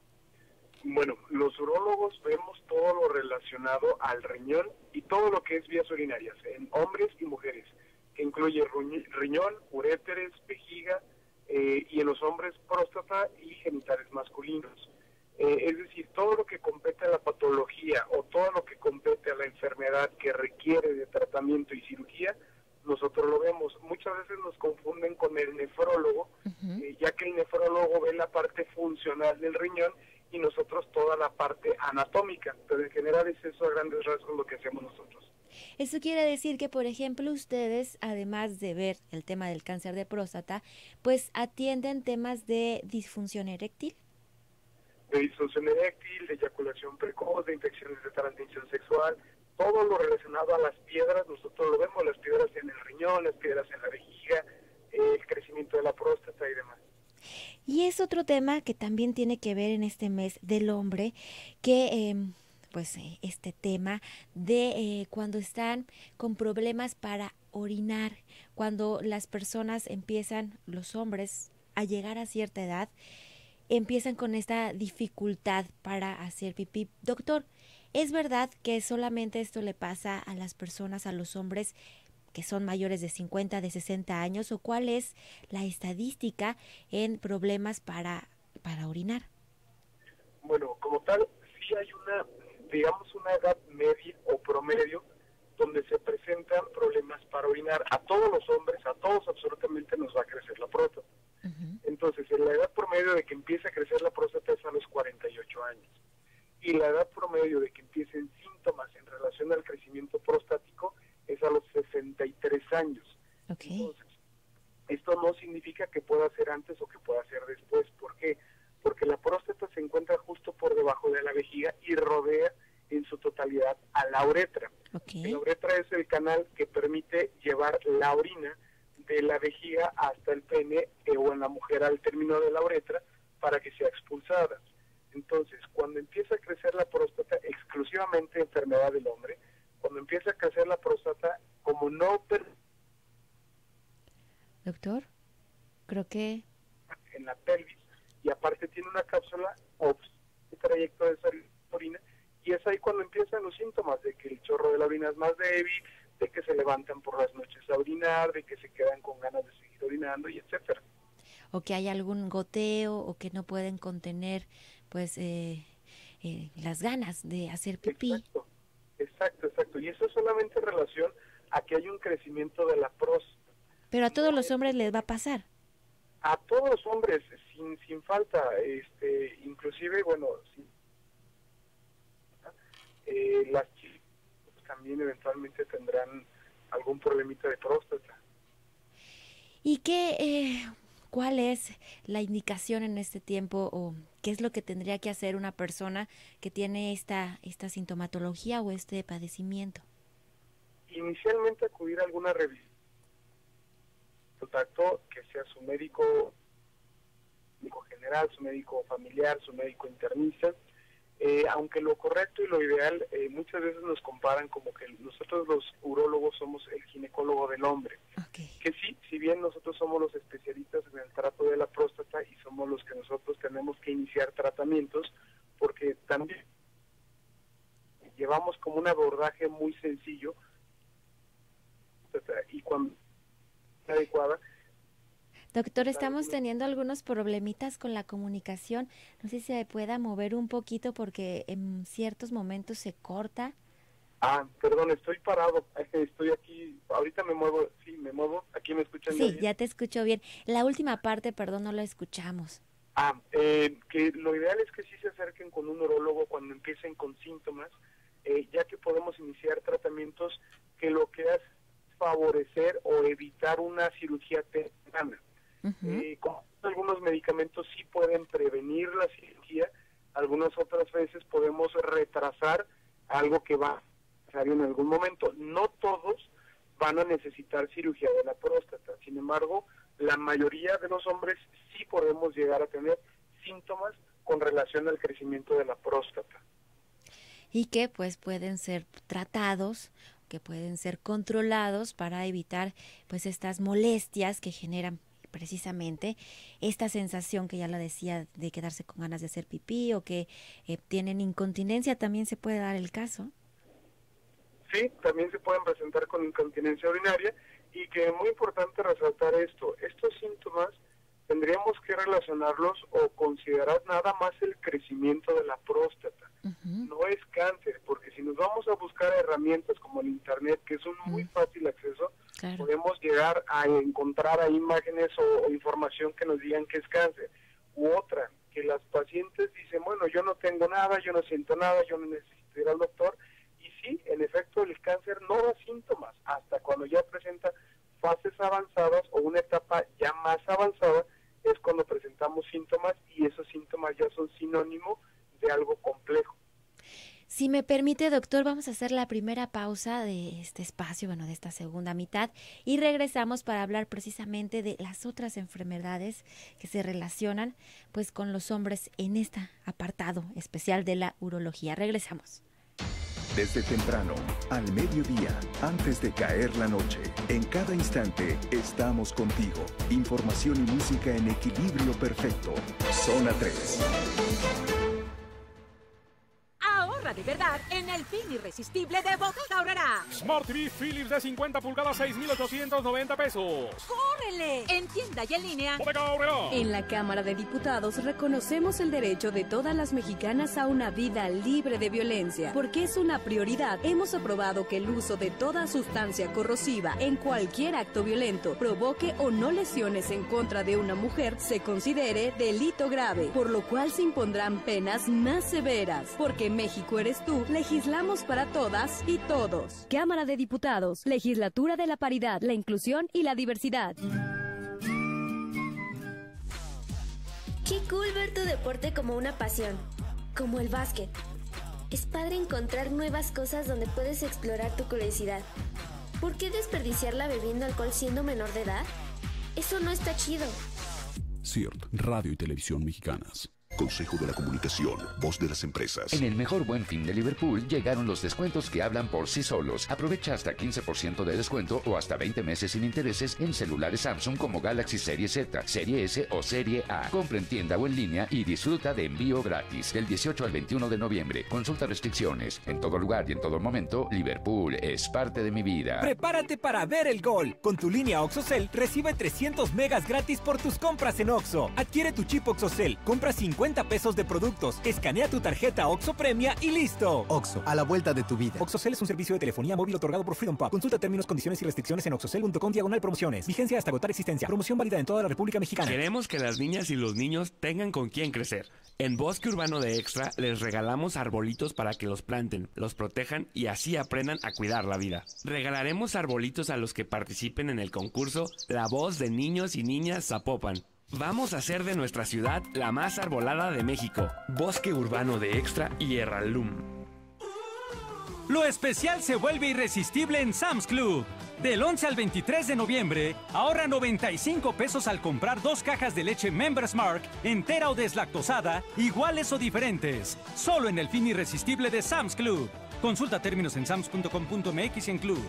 [SPEAKER 14] Bueno, los urólogos vemos todo lo relacionado al riñón y todo lo que es vías urinarias, en hombres y mujeres, que incluye riñón, uréteres, vejiga, y en los hombres próstata y genitales masculinos. Es decir, todo lo que compete a la patología o todo lo que compete a la enfermedad que requiere de tratamiento y cirugía, nosotros lo vemos. Muchas veces nos confunden con el nefrólogo, ya que el nefrólogo ve la parte funcional del riñón y nosotros toda la parte anatómica, pero en general es eso a grandes rasgos lo que hacemos nosotros.
[SPEAKER 1] Eso quiere decir que, por ejemplo, ustedes, además de ver el tema del cáncer de próstata, pues atienden temas de disfunción eréctil.
[SPEAKER 14] De disfunción eréctil, de eyaculación precoz, de infecciones de transmisión sexual, todo lo relacionado a las piedras, nosotros lo vemos, las piedras en el riñón, las piedras en la vejiga, el crecimiento de la próstata y demás.
[SPEAKER 1] Y es otro tema que también tiene que ver en este mes del hombre, que este tema de cuando están con problemas para orinar, cuando las personas empiezan, los hombres, a llegar a cierta edad, empiezan con esta dificultad para hacer pipí. Doctor, ¿es verdad que solamente esto le pasa a las personas, a los hombres que son mayores de 50, de 60 años, o cuál es la estadística en problemas para orinar?
[SPEAKER 14] Bueno, como tal, sí hay una edad media o promedio donde se presentan problemas para orinar. A todos los hombres, a todos absolutamente nos va a crecer la próstata. Entonces, en la edad promedio de que empiece a crecer la próstata es a los 48 años. Y la edad promedio de que empiecen síntomas en relación al crecimiento prostático es a los 63 años. Entonces, esto no significa que pueda ser antes o que pueda ser después. ¿Por qué? Porque la próstata se encuentra justo por debajo de la vejiga y rodea en su totalidad a la uretra. La uretra es el canal que permite llevar la orina de la vejiga hasta el pene o en la mujer al término de la uretra para que sea expulsada. Entonces, cuando empieza a crecer la próstata, exclusivamente enfermedad del hombre, cuando empieza a crecer la próstata, como no...
[SPEAKER 1] Doctor, creo que...
[SPEAKER 14] En la pelvis, y aparte tiene una cápsula o un trayecto de orina, y es ahí cuando empiezan los síntomas de que el chorro de la orina es más débil, de que se levantan por las noches a orinar, de que se quedan con ganas de seguir orinando, y etcétera.
[SPEAKER 1] O que hay algún goteo, o que no pueden contener, pues, las ganas de hacer pipí.
[SPEAKER 14] Exacto. Y eso es solamente en relación a que hay un crecimiento de la próstata.
[SPEAKER 1] Pero a todos los hombres les va a pasar.
[SPEAKER 14] A todos los hombres, sin falta, inclusive, bueno, las chicas también eventualmente tendrán algún problemita de próstata.
[SPEAKER 1] ¿Y cuál es la indicación en este tiempo, o qué es lo que tendría que hacer una persona que tiene esta sintomatología o este padecimiento?
[SPEAKER 14] Inicialmente acudir a alguna revisión, contacto que sea su médico general, su médico familiar, su médico internista, aunque lo correcto y lo ideal muchas veces nos comparan como que nosotros los urólogos somos el ginecólogo del hombre, que sí, si bien nosotros somos los especialistas en el trato de la próstata y somos los que nosotros tenemos que iniciar tratamientos, porque también llevamos como un abordaje muy sencillo y cuando adecuada.
[SPEAKER 1] Doctor, estamos teniendo algunos problemitas con la comunicación. No sé si se pueda mover un poquito porque en ciertos momentos se corta.
[SPEAKER 14] Perdón, estoy parado. Estoy aquí. Ahorita me muevo. Sí, me muevo. ¿Aquí me escuchan?
[SPEAKER 1] Sí, ya te escucho bien. La última parte, perdón, no la escuchamos.
[SPEAKER 14] Que lo ideal es que sí se acerquen con un urólogo cuando empiecen con síntomas, ya que podemos iniciar tratamientos que lo que hace es favorecer o evitar una cirugía temprana. Como algunos medicamentos sí pueden prevenir la cirugía, algunas otras veces podemos retrasar algo que va a pasar en algún momento. No todos van a necesitar cirugía de la próstata, sin embargo, la mayoría de los hombres sí podemos llegar a tener síntomas con relación al crecimiento de la próstata.
[SPEAKER 1] Y que pues pueden ser tratados, que pueden ser controlados para evitar pues estas molestias que generan precisamente esta sensación que ya la decía de quedarse con ganas de hacer pipí o que tienen incontinencia. También se puede dar el caso.
[SPEAKER 14] Sí, también se pueden presentar con incontinencia urinaria, y que es muy importante resaltar estos síntomas tendríamos que relacionarlos o considerar nada más el crecimiento de la próstata. No es cáncer, porque si nos vamos a buscar herramientas como el internet, que es un muy fácil acceso, podemos llegar a encontrar ahí imágenes o información que nos digan que es cáncer. U otra, que las pacientes dicen, bueno, yo no tengo nada, yo no siento nada, yo no necesito ir al doctor, y sí, en efecto el cáncer no da síntomas hasta cuando ya presenta fases avanzadas o una etapa ya más avanzada, es cuando presentamos síntomas y esos síntomas ya son sinónimo de algo complejo.
[SPEAKER 1] Si me permite, doctor, vamos a hacer la primera pausa de este espacio, bueno, de esta segunda mitad, y regresamos para hablar precisamente de las otras enfermedades que se relacionan pues con los hombres en este apartado especial de la urología. Regresamos.
[SPEAKER 12] Desde temprano, al mediodía, antes de caer la noche, en cada instante estamos contigo. Información y música en equilibrio perfecto. Zona 3.
[SPEAKER 2] Ahorra de verdad en el fin irresistible de Bodega Aurrerá.
[SPEAKER 3] Smart TV Philips de 50 pulgadas, 6,890 pesos.
[SPEAKER 2] ¡Córrele! En tienda y en línea.
[SPEAKER 3] Bodega Aurrerá.
[SPEAKER 8] En la Cámara de Diputados reconocemos el derecho de todas las mexicanas a una vida libre de violencia. Porque es una prioridad, hemos aprobado que el uso de toda sustancia corrosiva en cualquier acto violento provoque o no lesiones en contra de una mujer se considere delito grave, por lo cual se impondrán penas más severas. Porque México eres tú, legislamos para todas y todos. Cámara de Diputados, Legislatura de la Paridad, la Inclusión y la Diversidad.
[SPEAKER 11] Qué cool ver tu deporte como una pasión, como el básquet. Es padre encontrar nuevas cosas donde puedes explorar tu curiosidad. ¿Por qué desperdiciarla bebiendo alcohol siendo menor de edad? Eso no está chido.
[SPEAKER 15] CIRT, Radio y Televisión Mexicanas. Consejo de la Comunicación, voz de las empresas.
[SPEAKER 21] En el mejor Buen Fin de Liverpool llegaron los descuentos que hablan por sí solos. Aprovecha hasta 15% de descuento o hasta 20 meses sin intereses en celulares Samsung como Galaxy Serie Z, Serie S o Serie A. Compra en tienda o en línea y disfruta de envío gratis. Del 18 al 21 de noviembre. Consulta restricciones. En todo lugar y en todo momento, Liverpool es parte de mi vida.
[SPEAKER 9] Prepárate para ver el gol. Con tu línea OxoCell recibe 300 megas gratis por tus compras en Oxxo. Adquiere tu chip OxoCell. Compra 50 pesos de productos. Escanea tu tarjeta Oxxo Premia y listo.
[SPEAKER 20] Oxxo, a la vuelta de tu vida.
[SPEAKER 9] OxoCell es un servicio de telefonía móvil otorgado por Freedom Pub. Consulta términos, condiciones y restricciones en oxocell.com/promociones. Vigencia hasta agotar existencia. Promoción válida en toda la República Mexicana.
[SPEAKER 19] Queremos que las niñas y los niños tengan con quién crecer. En Bosque Urbano de Extra les regalamos arbolitos para que los planten, los protejan y así aprendan a cuidar la vida. Regalaremos arbolitos a los que participen en el concurso La Voz de Niños y Niñas Zapopan. Vamos a hacer de nuestra ciudad la más arbolada de México. Bosque Urbano de Extra y Erralum.
[SPEAKER 9] Lo especial se vuelve irresistible en Sam's Club. Del 11 al 23 de noviembre, ahorra 95 pesos al comprar 2 cajas de leche Members Mark, entera o deslactosada, iguales o diferentes. Solo en el fin irresistible de Sam's Club. Consulta términos en sams.com.mx y en Club.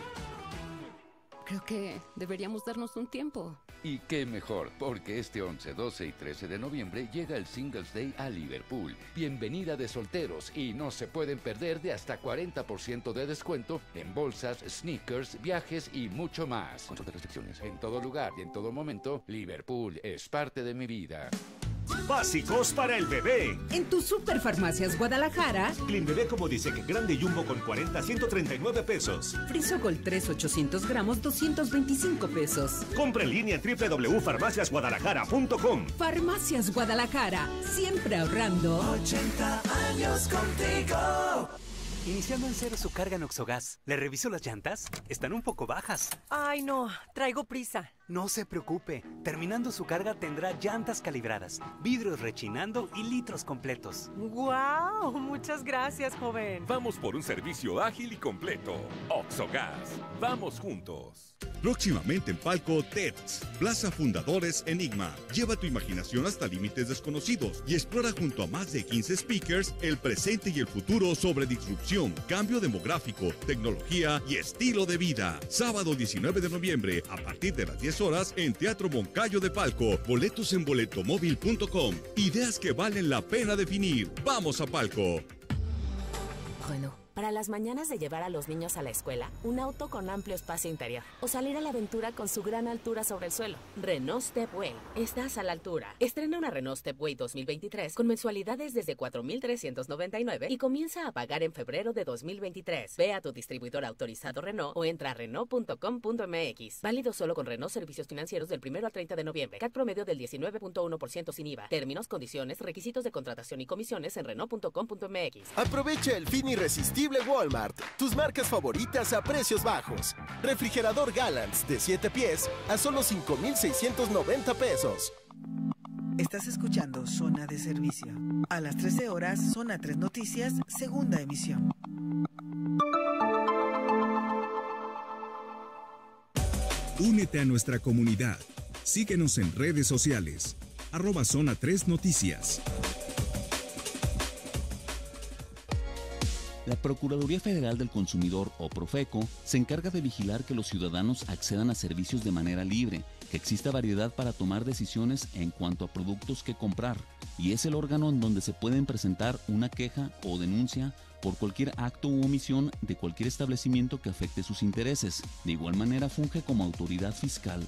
[SPEAKER 22] Creo que deberíamos darnos un tiempo.
[SPEAKER 21] Y qué mejor, porque este 11, 12 y 13 de noviembre llega el Singles Day a Liverpool. Bienvenida de solteros y no se pueden perder de hasta 40% de descuento en bolsas, sneakers, viajes y mucho más. Consulta restricciones. En todo lugar y en todo momento, Liverpool es parte de mi vida.
[SPEAKER 24] Básicos para el bebé.
[SPEAKER 2] En tu Superfarmacias Guadalajara,
[SPEAKER 24] Clean Bebé como dice que grande Jumbo con 40 a 139 pesos.
[SPEAKER 2] Frisocol 3 800 gramos 225 pesos.
[SPEAKER 24] Compra en línea en www.farmaciasguadalajara.com.
[SPEAKER 2] Farmacias Guadalajara, siempre ahorrando.
[SPEAKER 29] 80 años contigo.
[SPEAKER 25] Iniciando en cero su carga en Oxogas. ¿Le revisó las llantas? Están un poco bajas.
[SPEAKER 30] Ay, no, traigo prisa.
[SPEAKER 25] No se preocupe. Terminando su carga tendrá llantas calibradas, vidrios rechinando y litros completos.
[SPEAKER 30] ¡Guau! Muchas gracias, joven.
[SPEAKER 31] Vamos por un servicio ágil y completo. Oxogas. Vamos juntos.
[SPEAKER 32] Próximamente en Palco TEDx, Plaza Fundadores Enigma. Lleva tu imaginación hasta límites desconocidos y explora junto a más de 15 speakers el presente y el futuro sobre disrupción, cambio demográfico, tecnología y estilo de vida. Sábado 19 de noviembre a partir de las 10 horas en Teatro Moncayo de Palco. Boletos en boletomóvil.com. Ideas que valen la pena definir. ¡Vamos a Palco!
[SPEAKER 33] Bueno, para las mañanas de llevar a los niños a la escuela, un auto con amplio espacio interior. O salir a la aventura con su gran altura sobre el suelo. Renault Stepway. Estás a la altura. Estrena una Renault Stepway 2023 con mensualidades desde 4,399 y comienza a pagar en febrero de 2023. Ve a tu distribuidor autorizado Renault o entra a Renault.com.mx. Válido solo con Renault Servicios Financieros del 1 al 30 de noviembre. CAT promedio del 19.1% sin IVA. Términos, condiciones, requisitos de contratación y comisiones en Renault.com.mx.
[SPEAKER 4] Aprovecha el fin irresistible irresistible Walmart. Tus marcas favoritas a precios bajos. Refrigerador Gallants de 7 pies a solo 5,690 pesos.
[SPEAKER 5] Estás escuchando Zona de Servicio. A las 13 horas, Zona 3 Noticias, segunda emisión.
[SPEAKER 6] Únete a nuestra comunidad. Síguenos en redes sociales. @Zona 3 Noticias.
[SPEAKER 7] La Procuraduría Federal del Consumidor, o Profeco, se encarga de vigilar que los ciudadanos accedan a servicios de manera libre, que exista variedad para tomar decisiones en cuanto a productos que comprar, y es el órgano en donde se pueden presentar una queja o denuncia por cualquier acto u omisión de cualquier establecimiento que afecte sus intereses. De igual manera funge como autoridad fiscal.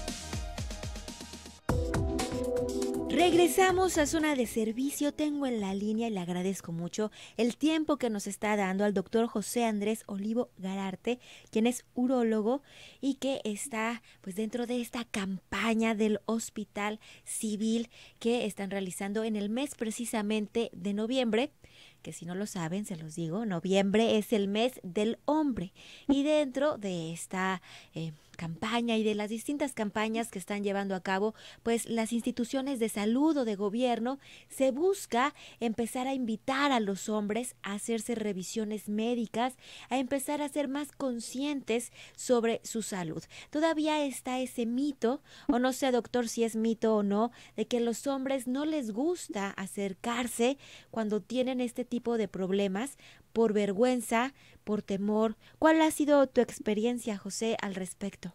[SPEAKER 1] Regresamos a Zona de Servicio. Tengo en la línea y le agradezco mucho el tiempo que nos está dando al doctor José Andrés Olivo Gararte, quien es urólogo y que está pues dentro de esta campaña del Hospital Civil que están realizando en el mes precisamente de noviembre, que si no lo saben, se los digo, noviembre es el mes del hombre, y dentro de esta campaña y de las distintas campañas que están llevando a cabo, pues las instituciones de salud o de gobierno, se busca empezar a invitar a los hombres a hacerse revisiones médicas, a empezar a ser más conscientes sobre su salud. Todavía está ese mito, o no sé, doctor, si es mito o no, de que los hombres no les gusta acercarse cuando tienen este tipo de problemas por vergüenza, por temor. ¿Cuál ha sido tu experiencia, José, al respecto?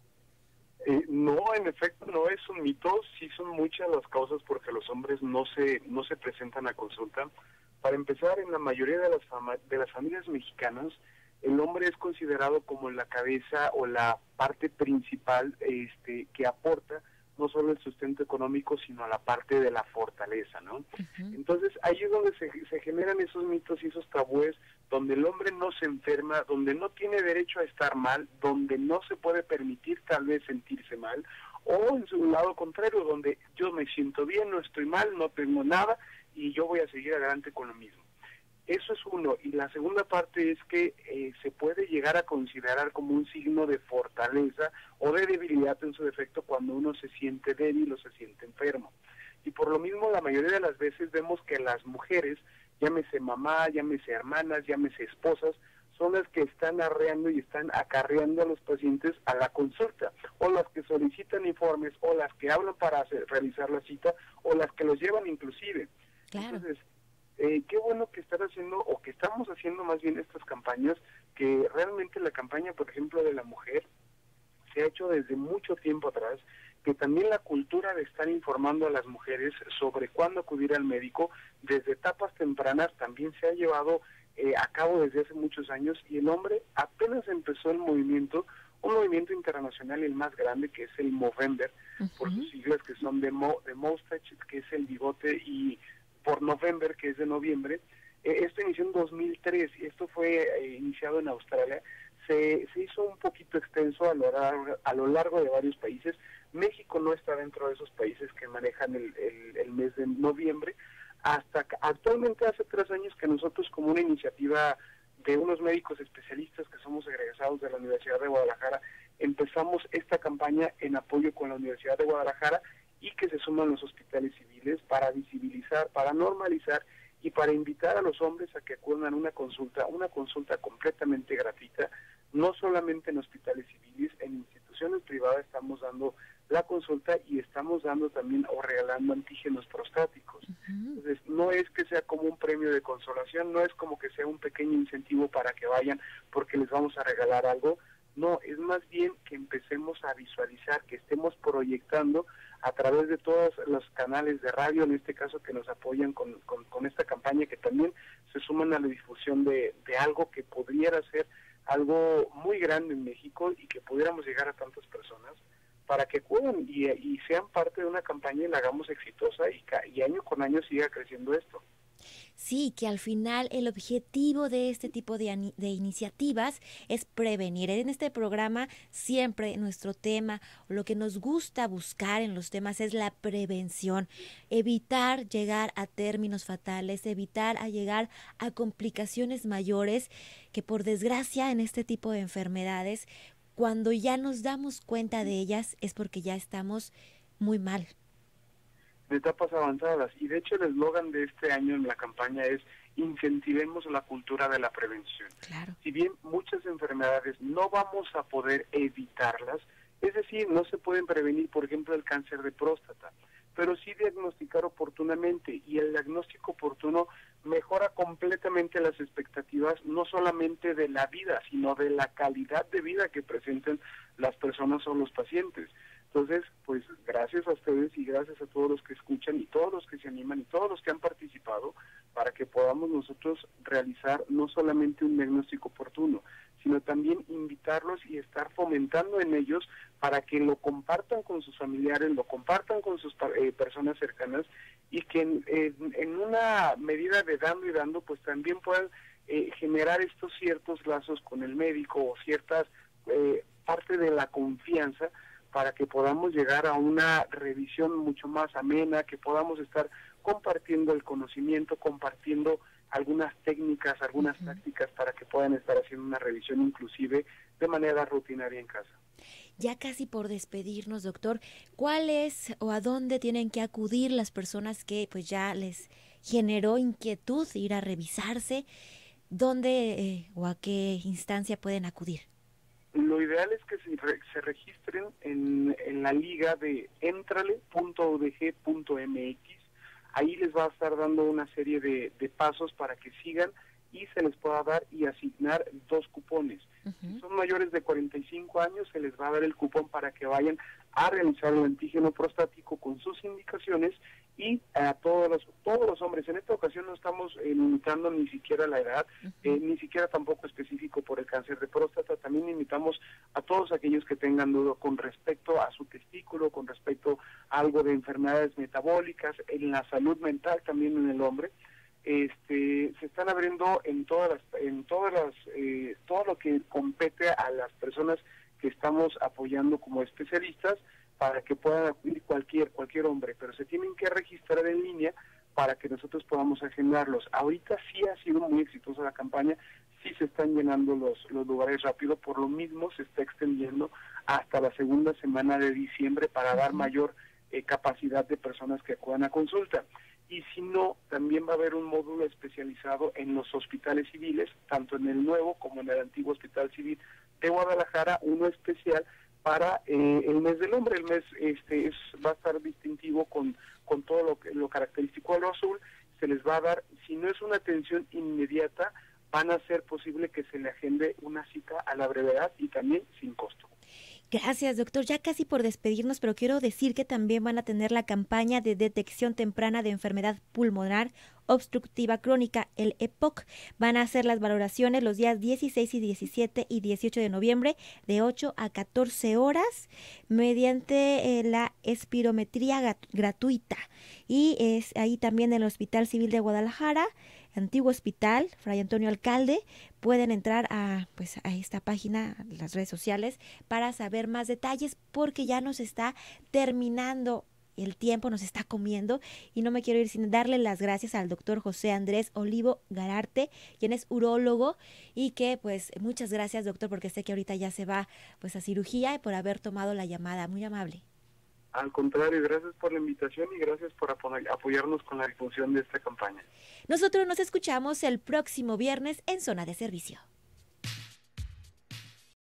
[SPEAKER 10] No, en efecto, no es un mito. Sí son muchas las causas porque los hombres no se presentan a consulta. Para empezar, en la mayoría de las familias mexicanas, el hombre es considerado como la cabeza o la parte principal que aporta no solo el sustento económico, sino la parte de la fortaleza, ¿no? Uh-huh. Entonces, ahí es donde se generan esos mitos y esos tabúes, donde el hombre no se enferma, donde no tiene derecho a estar mal, donde no se puede permitir tal vez sentirse mal, o en su lado contrario, donde yo me siento bien, no estoy mal, no tengo nada, y yo voy a seguir adelante con lo mismo. Eso es uno. Y la segunda parte es que se puede llegar a considerar como un signo de fortaleza o de debilidad en su defecto cuando uno se siente débil o se siente enfermo. Y por lo mismo, la mayoría de las veces vemos que las mujeres, llámese mamá, llámese hermanas, llámese esposas, son las que están arreando y están acarreando a los pacientes a la consulta, o las que solicitan informes, o las que hablan para realizar la cita, o las que los llevan inclusive. Claro. Entonces, qué bueno que están haciendo, o que estamos haciendo más bien estas campañas, que realmente la campaña, por ejemplo, de la mujer, se ha hecho desde mucho tiempo atrás, que también la cultura de estar informando a las mujeres sobre cuándo acudir al médico, desde etapas tempranas, también se ha llevado a cabo desde hace muchos años, y el hombre apenas empezó el movimiento, un movimiento internacional, el más grande, que es el Movember, por sus siglas que son de Mustache, que es el bigote, y por November, que es de noviembre. Esto inició en 2003 y esto fue iniciado en Australia. Se hizo un poquito extenso a lo largo de varios países. México no está dentro de esos países que manejan el mes de noviembre. Hasta actualmente, hace 3 años, que nosotros, como una iniciativa de unos médicos especialistas que somos egresados de la Universidad de Guadalajara, empezamos esta campaña en apoyo con la Universidad de Guadalajara, y que se suman los hospitales civiles para visibilizar, para normalizar y para invitar a los hombres a que acudan a una consulta completamente gratuita, no solamente en hospitales civiles, en instituciones privadas estamos dando la consulta y estamos dando también o regalando antígenos prostáticos. Entonces, no es que sea como un premio de consolación, no es como que sea un pequeño incentivo para que vayan porque les vamos a regalar algo, no, es más bien que empecemos a visualizar, que estemos proyectando a través de todos los canales de radio, en este caso, que nos apoyan con esta campaña, que también se suman a la difusión de algo que pudiera ser algo muy grande en México y que pudiéramos llegar a tantas personas, para que acudan y sean parte de una campaña y la hagamos exitosa y año con año siga creciendo esto.
[SPEAKER 1] Sí, que al final el objetivo de este tipo de iniciativas es prevenir. En este programa siempre nuestro tema, lo que nos gusta buscar en los temas es la prevención, evitar llegar a términos fatales, evitar a llegar a complicaciones mayores que por desgracia en este tipo de enfermedades, cuando ya nos damos cuenta de ellas es porque ya estamos muy mal.
[SPEAKER 10] De etapas avanzadas, y de hecho el eslogan de este año en la campaña es incentivemos la cultura de la prevención.
[SPEAKER 1] Claro.
[SPEAKER 10] Si bien muchas enfermedades no vamos a poder evitarlas, es decir, no se pueden prevenir, por ejemplo, el cáncer de próstata, pero sí diagnosticar oportunamente, y el diagnóstico oportuno mejora completamente las expectativas, no solamente de la vida, sino de la calidad de vida que presenten las personas o los pacientes. Entonces, pues gracias a ustedes y gracias a todos los que escuchan y todos los que se animan y todos los que han participado para que podamos nosotros realizar no solamente un diagnóstico oportuno, sino también invitarlos y estar fomentando en ellos para que lo compartan con sus familiares, lo compartan con sus personas cercanas y que en una medida de dando y dando, pues también puedan generar estos ciertos lazos con el médico o ciertas parte de la confianza para que podamos llegar a una revisión mucho más amena, que podamos estar compartiendo el conocimiento, compartiendo algunas técnicas, algunas tácticas para que puedan estar haciendo una revisión inclusive de manera rutinaria en casa.
[SPEAKER 1] Ya casi por despedirnos, doctor, ¿cuál es o a dónde tienen que acudir las personas que pues ya les generó inquietud ir a revisarse? ¿Dónde o a qué instancia pueden acudir?
[SPEAKER 10] Lo ideal es que se registren en la liga de entrale.udg.mx. Ahí les va a estar dando una serie de pasos para que sigan y se les pueda dar y asignar 2 cupones. Si son mayores de 45 años, se les va a dar el cupón para que vayan a realizar el antígeno prostático con sus indicaciones, y a todos los hombres. En esta ocasión no estamos limitando ni siquiera la edad, ni siquiera tampoco específico por el cáncer de próstata. También limitamos a todos aquellos que tengan duda con respecto a su testículo, con respecto a algo de enfermedades metabólicas, en la salud mental también en el hombre. Se están abriendo todo lo que compete a las personas que estamos apoyando como especialistas para que puedan acudir cualquier hombre, pero se tienen que registrar en línea para que nosotros podamos agendarlos. Ahorita sí ha sido muy exitosa la campaña, sí se están llenando los lugares rápido, por lo mismo se está extendiendo hasta la segunda semana de diciembre para dar mayor capacidad de personas que acudan a consulta. Y si no, también va a haber un módulo especializado en los hospitales civiles, tanto en el nuevo como en el antiguo Hospital Civil de Guadalajara, uno especial para el mes del hombre. El mes va a estar distintivo con todo lo característico de lo azul. Se les va a dar, si no es una atención inmediata, van a ser posible que se le agende una cita a la brevedad y también sin costo.
[SPEAKER 1] Gracias, doctor. Ya casi por despedirnos, pero quiero decir que también van a tener la campaña de detección temprana de enfermedad pulmonar obstructiva crónica, el EPOC. Van a hacer las valoraciones los días 16 y 17 y 18 de noviembre de 8 a 14 horas mediante la espirometría gratuita. Y es ahí también en el Hospital Civil de Guadalajara, Antiguo Hospital, Fray Antonio Alcalde. Pueden entrar a esta página, a las redes sociales, para saber más detalles, porque ya nos está terminando el tiempo, nos está comiendo, y no me quiero ir sin darle las gracias al doctor José Andrés Olivo Gararte, quien es urólogo, y que muchas gracias, doctor, porque sé que ahorita ya se va a cirugía, y por haber tomado la llamada. Muy amable.
[SPEAKER 10] Al contrario, gracias por la invitación y gracias por apoyarnos con la difusión de esta campaña.
[SPEAKER 1] Nosotros nos escuchamos el próximo viernes en Zona de Servicio.